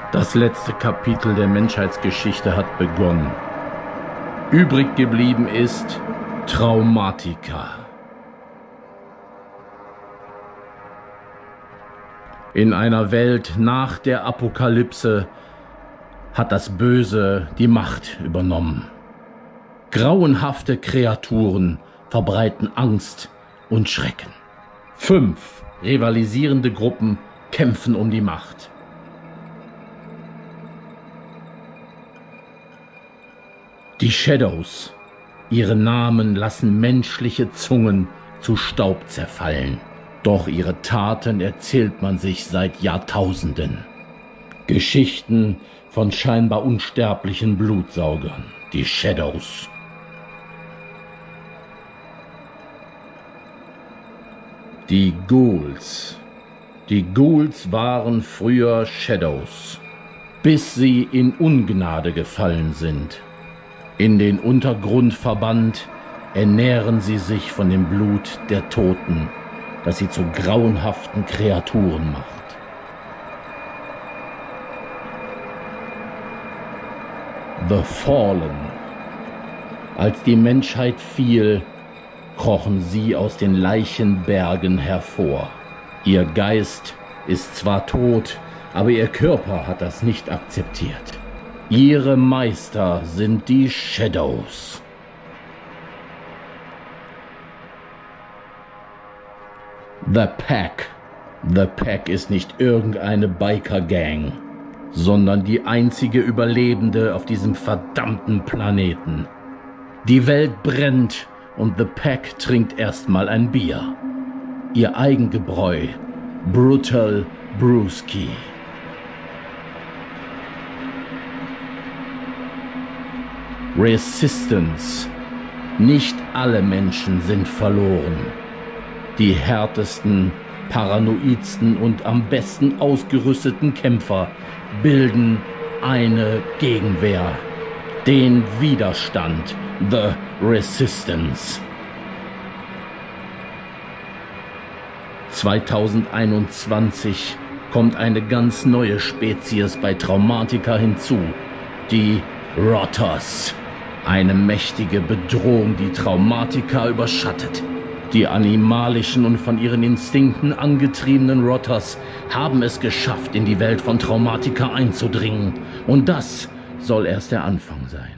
Das letzte Kapitel der Menschheitsgeschichte hat begonnen. Übrig geblieben ist Traumatica. In einer Welt nach der Apokalypse hat das Böse die Macht übernommen. Grauenhafte Kreaturen verbreiten Angst und Schrecken. 5 rivalisierende Gruppen kämpfen um die Macht. Die Shadows, ihre Namen lassen menschliche Zungen zu Staub zerfallen. Doch ihre Taten erzählt man sich seit Jahrtausenden. Geschichten von scheinbar unsterblichen Blutsaugern, die Shadows. Die Ghouls. Die Ghouls waren früher Shadows, bis sie in Ungnade gefallen sind. In den Untergrund verbannt, ernähren sie sich von dem Blut der Toten, das sie zu grauenhaften Kreaturen macht. The Fallen. Als die Menschheit fiel, krochen sie aus den Leichenbergen hervor. Ihr Geist ist zwar tot, aber ihr Körper hat das nicht akzeptiert. Ihre Meister sind die Shadows. The Pack. The Pack ist nicht irgendeine Biker-Gang, sondern die einzige Überlebende auf diesem verdammten Planeten. Die Welt brennt und The Pack trinkt erstmal ein Bier. Ihr Eigengebräu, Brutal Brewski. Resistance. Nicht alle Menschen sind verloren. Die härtesten, paranoidsten und am besten ausgerüsteten Kämpfer bilden eine Gegenwehr. Den Widerstand. The Resistance. 2021 kommt eine ganz neue Spezies bei Traumatica hinzu. Die Rotters. Eine mächtige Bedrohung, die Traumatica überschattet. Die animalischen und von ihren Instinkten angetriebenen Rotters haben es geschafft, in die Welt von Traumatica einzudringen. Und das soll erst der Anfang sein.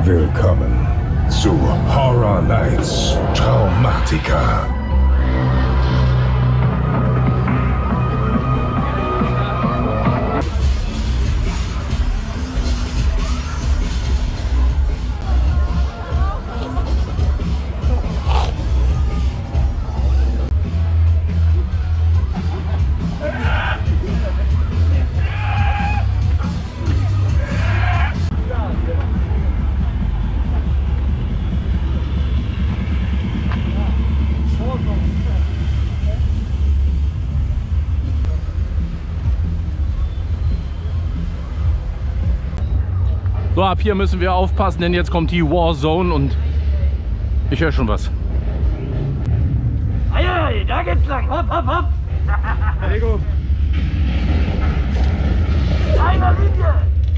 Willkommen zu Horror Nights Traumatica. So, ab hier müssen wir aufpassen, denn jetzt kommt die Warzone und ich höre schon was. Hey, da geht's lang. Hopp, hopp, hopp. Lego. Einer Linie.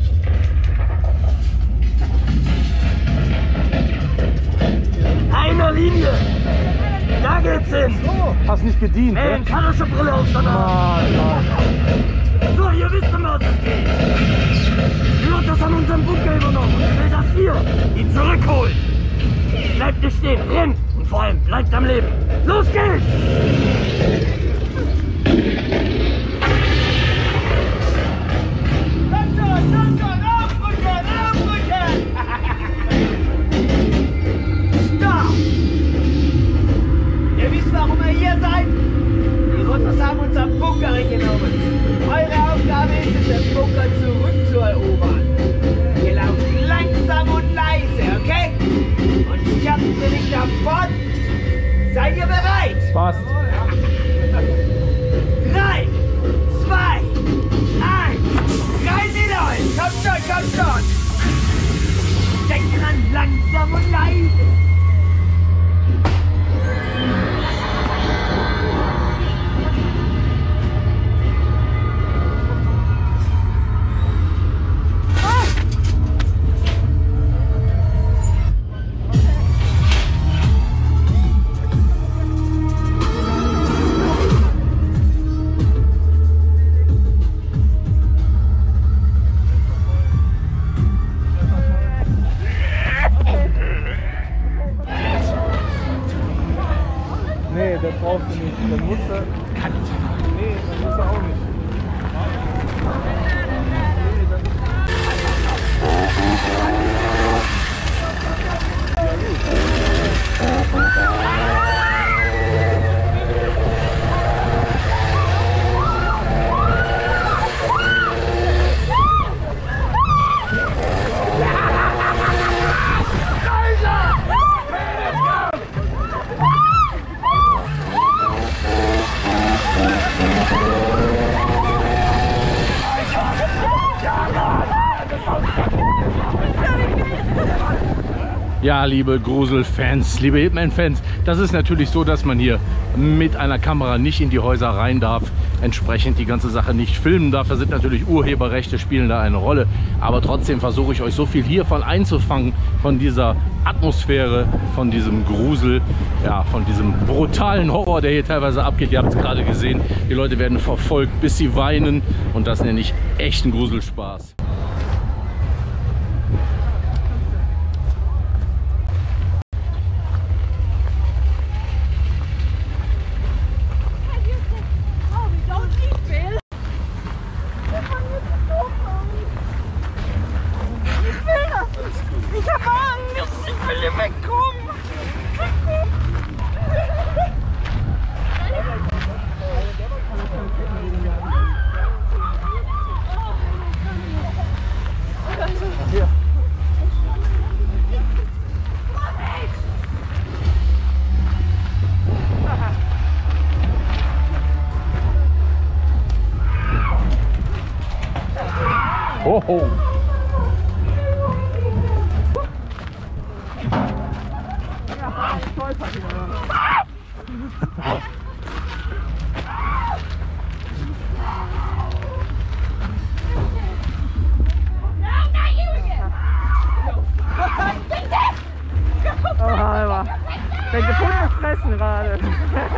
Einer Linie. Da geht's hin. Hast nicht gedient, Hey, panische Brille auf, danach. So, ihr wisst, um was es geht. Die hat das an unserem Bunker übernommen und ich will, dass ihr ihn zurückholt. Bleibt nicht stehen, rennt und vor allem bleibt am Leben. Los geht's! Komm schon, aufrücken! Stopp! Ihr wisst, warum ihr hier seid? Die Rotters haben unseren Bunker eingenommen. Eure Aufgabe ist es, den Bunker zurückzuerobern. Ihr lauft langsam und leise, okay? Und sterbt ihr nicht davon? Seid ihr bereit? Passt. 3, 2, 1. Rein in euch! Kommt schon, kommt schon! Denkt dran, langsam und leise! Nee, das brauchst du nicht. Dann musst du. Nee, das musst du auch nicht. Ja, liebe Gruselfans, liebe Hitman-Fans, das ist natürlich so, dass man hier mit einer Kamera nicht in die Häuser rein darf, entsprechend die ganze Sache nicht filmen darf. Da sind natürlich Urheberrechte, spielen da eine Rolle, aber trotzdem versuche ich euch so viel hiervon einzufangen, von dieser Atmosphäre, von diesem Grusel, ja, von diesem brutalen Horror, der hier teilweise abgeht. Ihr habt es gerade gesehen, die Leute werden verfolgt, bis sie weinen, und das nenne ich echten Gruselspaß. Ich hab Angst! Ich will hier wegkommen! Hier. Hoho! Wenn sie Hunde fressen gerade. Und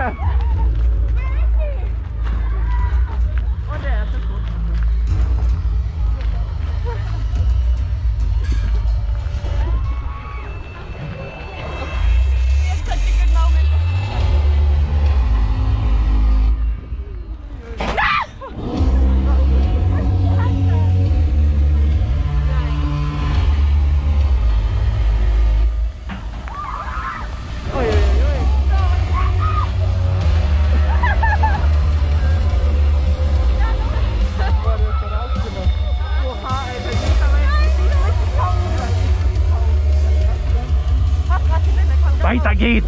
der erste Schuss. Weiter geht's!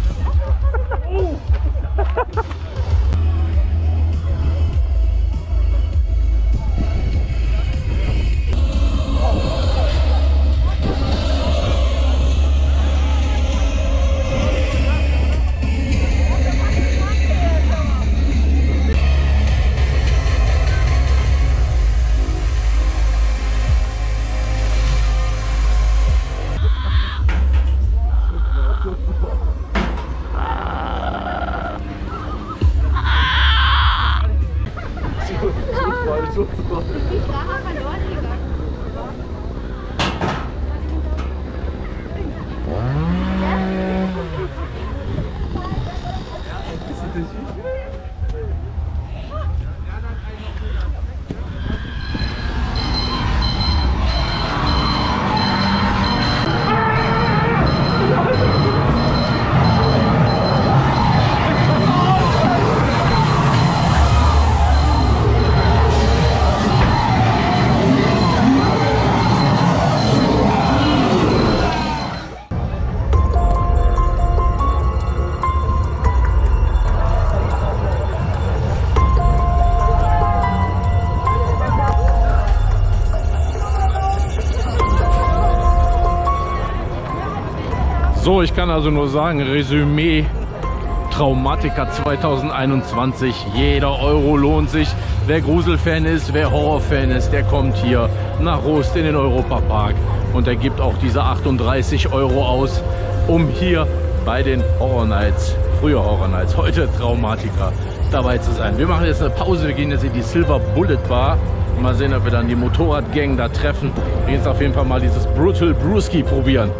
So, ich kann also nur sagen, Resümee, Traumatica 2021, jeder Euro lohnt sich. Wer Gruselfan ist, wer Horrorfan ist, der kommt hier nach Rust in den Europapark und der gibt auch diese 38 Euro aus, um hier bei den Horror Nights, früher Horror Nights, heute Traumatica, dabei zu sein. Wir machen jetzt eine Pause, wir gehen jetzt in die Silver Bullet Bar. Mal sehen, ob wir dann die Motorradgang da treffen. Wir gehen jetzt auf jeden Fall mal dieses Brutal Brewski probieren.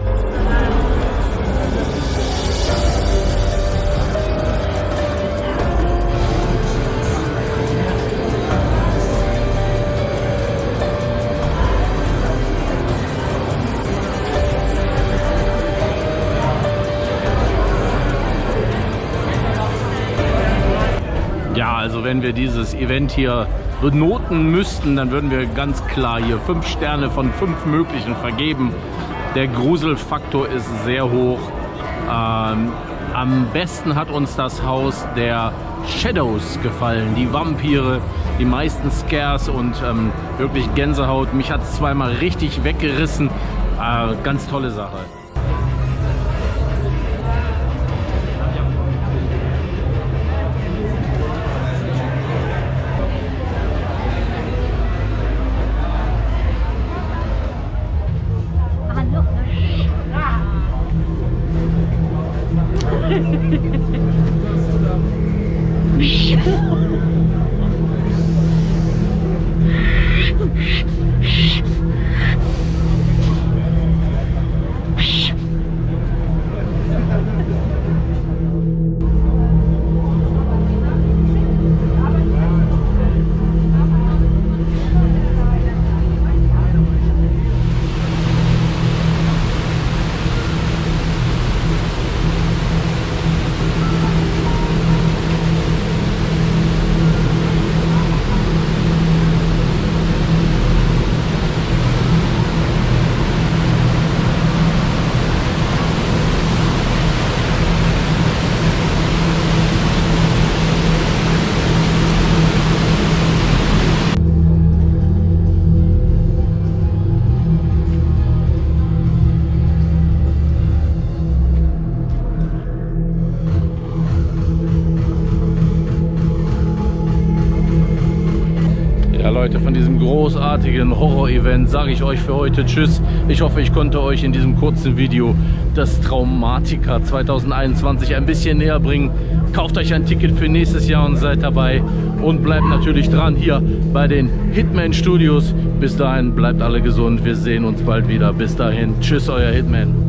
Ja, also wenn wir dieses Event hier benoten müssten, dann würden wir ganz klar hier 5 Sterne von 5 möglichen vergeben. Der Gruselfaktor ist sehr hoch. Am besten hat uns das Haus der Shadows gefallen. Die Vampire, die meisten Scares und wirklich Gänsehaut. Mich hat es zweimal richtig weggerissen. Ganz tolle Sache. Leute, von diesem großartigen Horror-Event sage ich euch für heute Tschüss. Ich hoffe, ich konnte euch in diesem kurzen Video das Traumatica 2021 ein bisschen näher bringen. Kauft euch ein Ticket für nächstes Jahr und seid dabei. Und bleibt natürlich dran hier bei den Hitman Studios. Bis dahin, bleibt alle gesund. Wir sehen uns bald wieder. Bis dahin, tschüss, euer Hitman.